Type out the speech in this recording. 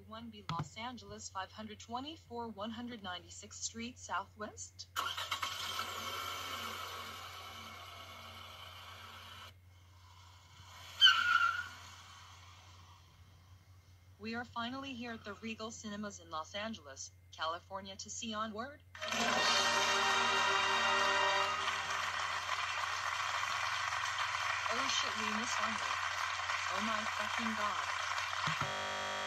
1B Los Angeles 524 196th Street Southwest. We are finally here at the Regal Cinemas in Los Angeles, California to see Onward. Oh shit, we missed Onward. Oh my fucking god.